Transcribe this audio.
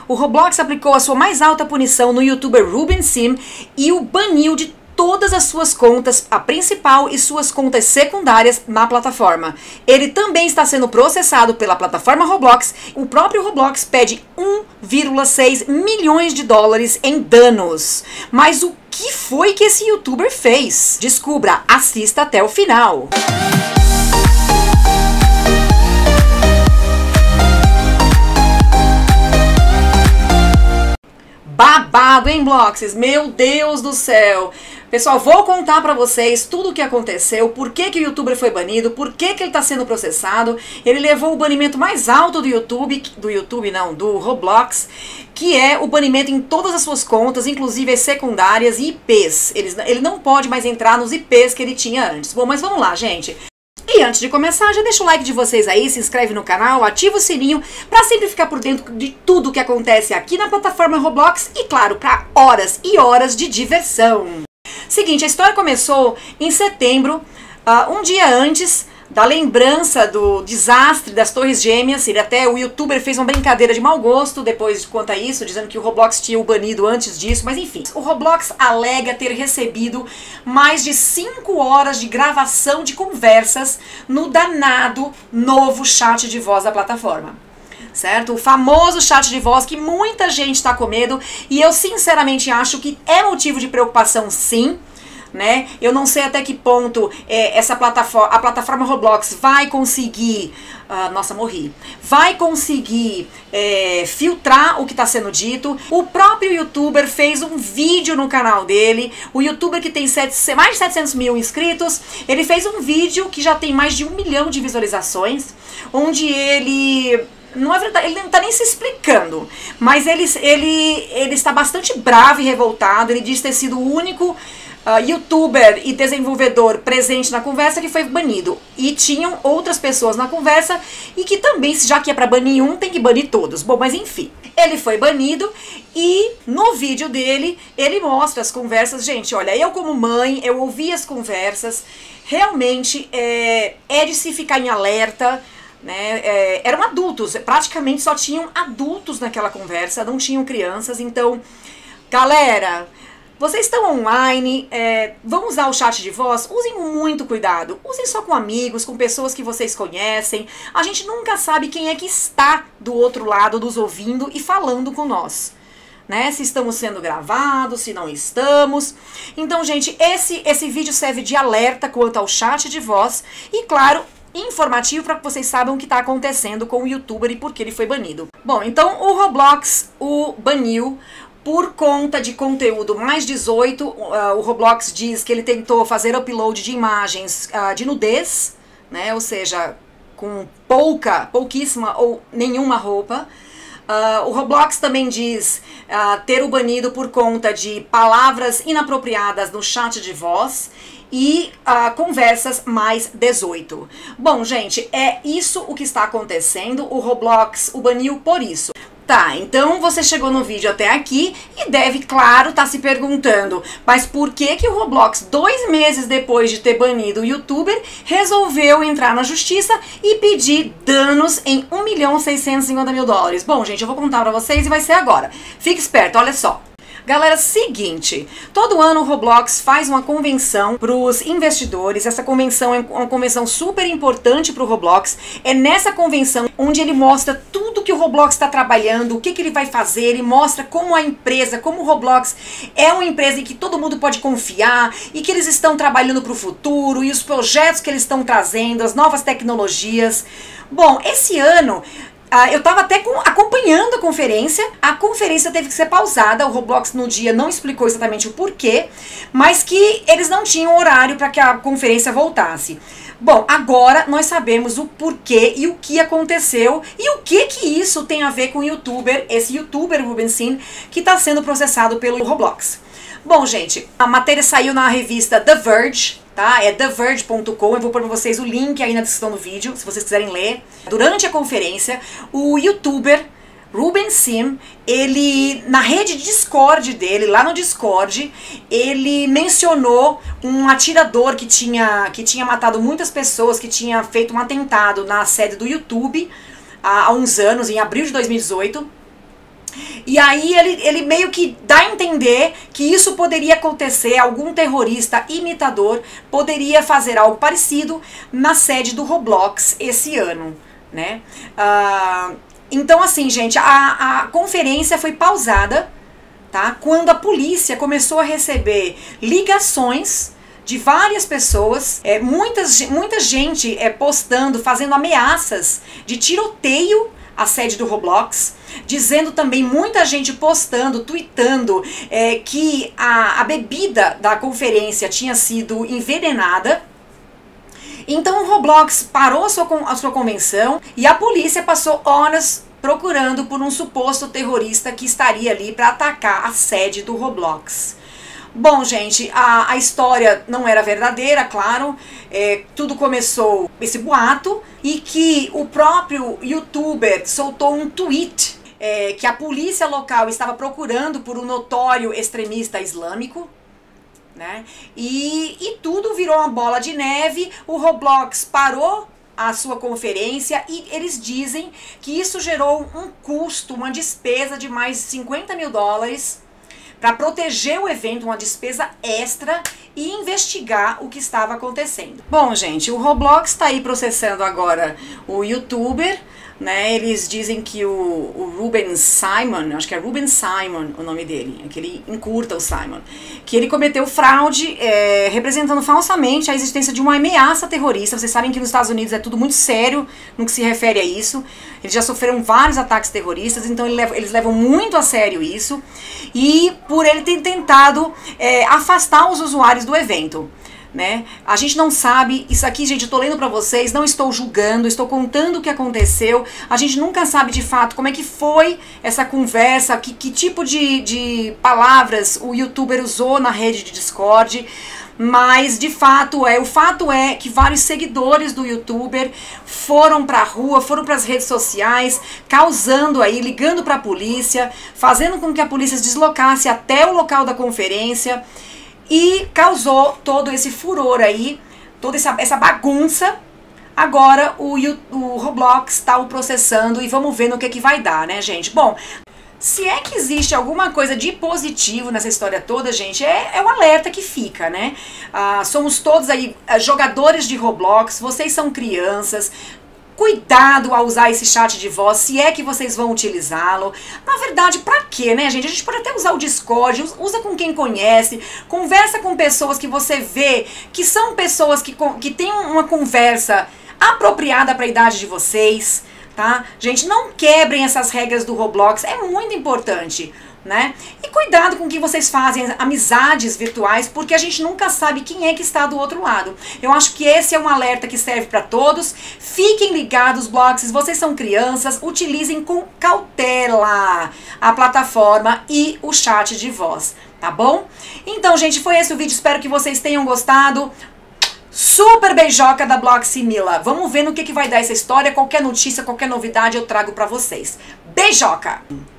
o Roblox aplicou a sua mais alta punição no youtuber Ruben Sim e o baniu de todas as suas contas, a principal e suas contas secundárias na plataforma. Ele também está sendo processado pela plataforma Roblox. O próprio Roblox pede 1,6 milhões de dólares em danos. Mas o que foi que esse youtuber fez? Descubra, assista até o final. Babado, hein, Bloxes? Meu Deus do céu! Pessoal, vou contar pra vocês tudo o que aconteceu, por que que o youtuber foi banido, por que que ele tá sendo processado. Ele levou o banimento mais alto do Roblox, que é o banimento em todas as suas contas, inclusive as secundárias e IPs. Ele não pode mais entrar nos IPs que ele tinha antes. Bom, mas vamos lá, gente. E antes de começar, já deixa o like de vocês aí, se inscreve no canal, ativa o sininho pra sempre ficar por dentro de tudo que acontece aqui na plataforma Roblox e, claro, pra horas e horas de diversão. Seguinte, a história começou em setembro, um dia antes da lembrança do desastre das Torres Gêmeas. O youtuber fez uma brincadeira de mau gosto depois quanto a isso, dizendo que o Roblox tinha o banido antes disso, mas enfim. O Roblox alega ter recebido mais de 5 horas de gravação de conversas no danado novo chat de voz da plataforma. Certo? O famoso chat de voz que muita gente está com medo, e eu sinceramente acho que é motivo de preocupação, sim, né? Eu não sei até que ponto a plataforma Roblox vai conseguir, vai conseguir filtrar o que está sendo dito. O próprio youtuber fez um vídeo no canal dele, o youtuber que tem mais de 700 mil inscritos, ele fez um vídeo que já tem mais de 1 milhão de visualizações, onde ele... Não é verdade, ele não está nem se explicando, mas ele está bastante bravo e revoltado. Ele diz ter sido o único youtuber e desenvolvedor presente na conversa que foi banido. E tinham outras pessoas na conversa e que também, já que é para banir um, tem que banir todos. Bom, mas enfim, ele foi banido e no vídeo dele, ele mostra as conversas. Gente, olha, eu como mãe, eu ouvi as conversas, realmente é de se ficar em alerta. Né? Eram adultos, praticamente só tinham adultos naquela conversa, não tinham crianças. Então, galera, vocês estão online, vão usar o chat de voz, usem com muito cuidado, usem só com amigos, com pessoas que vocês conhecem. A gente nunca sabe quem é que está do outro lado nos ouvindo e falando com nós, né? Se estamos sendo gravados, se não estamos. Então, gente, esse vídeo serve de alerta quanto ao chat de voz e, claro, informativo para que vocês saibam o que está acontecendo com o youtuber e por que ele foi banido. Bom, então o Roblox o baniu por conta de conteúdo mais 18. O Roblox diz que ele tentou fazer upload de imagens de nudez, né? Ou seja, com pouquíssima ou nenhuma roupa. O Roblox também diz ter o banido por conta de palavras inapropriadas no chat de voz e conversas mais 18. Bom, gente, é isso o que está acontecendo. O Roblox o baniu por isso. Tá, então você chegou no vídeo até aqui e deve, claro, estar se perguntando, mas por que que o Roblox, 2 meses depois de ter banido o youtuber, resolveu entrar na justiça e pedir danos em 1.650.000 dólares? Bom, gente, eu vou contar pra vocês e vai ser agora. Fique esperto, olha só. Galera, seguinte, todo ano o Roblox faz uma convenção para os investidores. Essa convenção é uma convenção super importante para o Roblox. É nessa convenção onde ele mostra tudo que o Roblox está trabalhando, o que ele vai fazer. Ele mostra como a empresa, como o Roblox é uma empresa em que todo mundo pode confiar e que eles estão trabalhando para o futuro e os projetos que eles estão trazendo, as novas tecnologias. Bom, esse ano... eu estava até acompanhando a conferência teve que ser pausada, o Roblox no dia não explicou exatamente o porquê, mas que eles não tinham horário para que a conferência voltasse. Bom, agora nós sabemos o porquê e o que aconteceu e o que isso tem a ver com o youtuber, esse youtuber Ruben Sim, que está sendo processado pelo Roblox. Bom, gente, a matéria saiu na revista The Verge, tá? É TheVerge.com, eu vou pôr pra vocês o link aí na descrição do vídeo, se vocês quiserem ler. Durante a conferência, o youtuber Ruben Sim, ele, na rede Discord dele, lá no Discord, ele mencionou um atirador que tinha matado muitas pessoas, que tinha feito um atentado na sede do YouTube há uns anos, em abril de 2018. E aí ele meio que dá a entender que isso poderia acontecer, algum terrorista imitador poderia fazer algo parecido na sede do Roblox esse ano, né? Então assim, gente, a conferência foi pausada, tá? Quando a polícia começou a receber ligações de várias pessoas, muita gente postando, fazendo ameaças de tiroteio à sede do Roblox, dizendo também, muita gente postando, tweetando que a bebida da conferência tinha sido envenenada. Então o Roblox parou a sua convenção e a polícia passou horas procurando por um suposto terrorista que estaria ali para atacar a sede do Roblox. Bom, gente, a história não era verdadeira, claro. Tudo começou esse boato e que o próprio youtuber soltou um tweet que a polícia local estava procurando por um notório extremista islâmico, né? E tudo virou uma bola de neve. O Roblox parou a sua conferência e eles dizem que isso gerou um custo, uma despesa de mais de 50 mil dólares para proteger o evento, uma despesa extra e investigar o que estava acontecendo. Bom, gente, o Roblox está aí processando agora o youtuber, né? Eles dizem que o Ruben Simon, acho que é Ruben Simon o nome dele, que ele encurta o Simon, que ele cometeu fraude representando falsamente a existência de uma ameaça terrorista. Vocês sabem que nos Estados Unidos é tudo muito sério no que se refere a isso. Eles já sofreram vários ataques terroristas, então eles levam muito a sério isso. E por ele ter tentado afastar os usuários do evento, né? A gente não sabe, isso aqui, gente, eu tô lendo pra vocês, não estou julgando, estou contando o que aconteceu. A gente nunca sabe de fato como é que foi essa conversa, que tipo de palavras o youtuber usou na rede de Discord. Mas de fato o fato é que vários seguidores do youtuber foram pra rua, foram pras redes sociais, causando aí, ligando pra polícia, fazendo com que a polícia se deslocasse até o local da conferência e causou todo esse furor aí, toda essa bagunça. Agora o Roblox está o processando e vamos ver no que vai dar, né, gente? Bom, se é que existe alguma coisa de positivo nessa história toda, gente, é o alerta que fica, né? Somos todos aí jogadores de Roblox, vocês são crianças. Cuidado ao usar esse chat de voz, se é que vocês vão utilizá-lo. Na verdade, pra quê, né, gente? A gente pode até usar o Discord, usa com quem conhece, conversa com pessoas que você vê que são pessoas que têm uma conversa apropriada para a idade de vocês, tá? Gente, não quebrem essas regras do Roblox, é muito importante, né? E cuidado com o que vocês fazem, amizades virtuais, porque a gente nunca sabe quem é que está do outro lado. Eu acho que esse é um alerta que serve para todos. Fiquem ligados, Blox, vocês são crianças, utilizem com cautela a plataforma e o chat de voz, tá bom? Então, gente, foi esse o vídeo, espero que vocês tenham gostado. Super beijoca da Bloximila. Vamos ver no que vai dar essa história. Qualquer notícia, qualquer novidade eu trago para vocês. Beijoca!